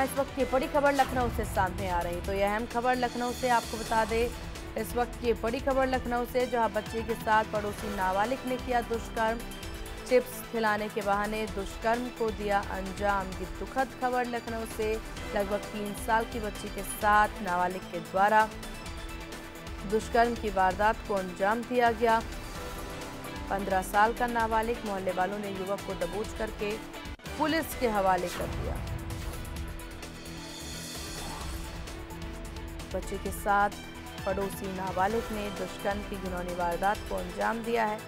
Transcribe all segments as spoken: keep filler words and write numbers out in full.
जहां इस वक्त की बड़ी खबर लखनऊ से सामने आ रही, तो यह अहम खबर लखनऊ से आपको बता दें। इस वक्त की बड़ी खबर लखनऊ से, जहां बच्चे के साथ पड़ोसी नाबालिग ने किया दुष्कर्म। चिप्स खिलाने के बहाने दुष्कर्म को दिया अंजाम। ये दुखद खबर लखनऊ से, लगभग तीन साल की बच्ची के साथ नाबालिग के द्वारा दुष्कर्म की वारदात को अंजाम दिया गया। पंद्रह साल का नाबालिग, मोहल्ले वालों ने युवक को दबोच करके पुलिस के हवाले कर दिया। बच्चे के साथ पड़ोसी नाबालिग ने दुष्कर्म की घिनौनी वारदात को अंजाम दिया है।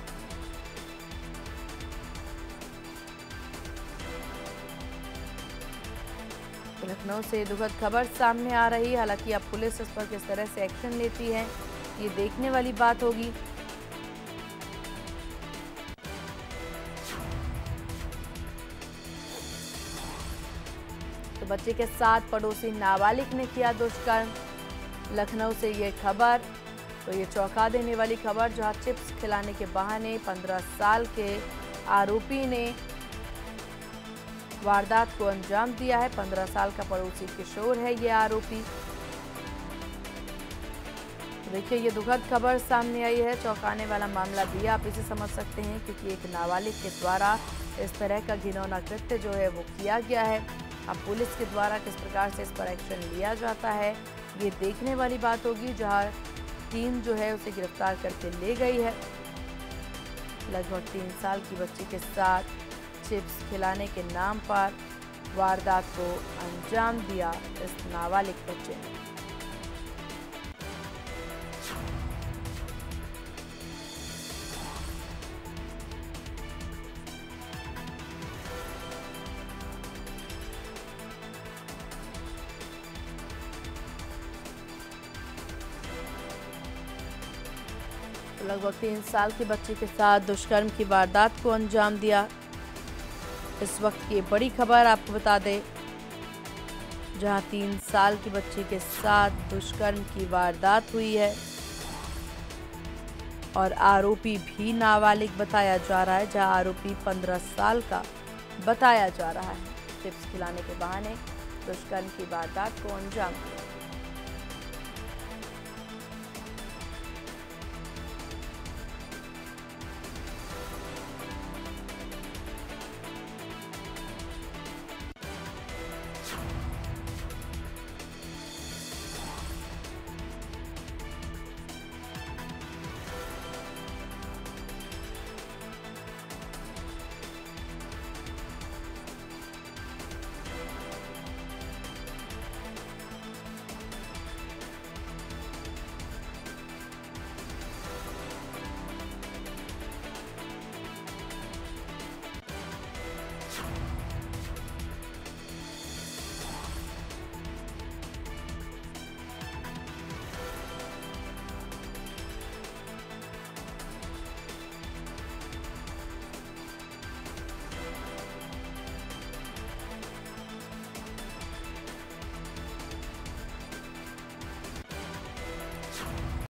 लखनऊ से दुखद खबर सामने आ रही है। हालांकि अब पुलिस इस पर किस तरह से एक्शन लेती है, ये देखने वाली बात होगी। तो बच्चे के साथ पड़ोसी नाबालिग ने किया दुष्कर्म। लखनऊ से ये खबर, तो ये चौंका देने वाली खबर, जहां चिप्स खिलाने के बहाने पंद्रह साल के आरोपी ने वारदात को अंजाम दिया है। पंद्रह साल का पड़ोसी किशोर है ये आरोपी। देखिए, ये दुखद खबर सामने आई है। चौंकाने वाला मामला भी आप इसे समझ सकते हैं, क्योंकि एक नाबालिग के द्वारा इस तरह का घिनौना कृत्य जो है वो किया गया है। अब पुलिस के द्वारा किस प्रकार से इस पर एक्शन लिया जाता है, ये देखने वाली बात होगी। जहां टीम जो है उसे गिरफ्तार करके ले गई है। लगभग तीन साल की बच्ची के साथ चिप्स खिलाने के नाम पर वारदात को अंजाम दिया इस नाबालिग बच्चे ने। लगभग तीन साल की बच्ची के साथ दुष्कर्म की वारदात को अंजाम दिया। इस वक्त की बड़ी खबर आपको बता दें, जहां तीन साल की बच्ची के साथ दुष्कर्म की वारदात हुई है और आरोपी भी नाबालिग बताया जा रहा है। जहां आरोपी पंद्रह साल का बताया जा रहा है। चिप्स खिलाने के बहाने दुष्कर्म की वारदात को अंजाम दिया।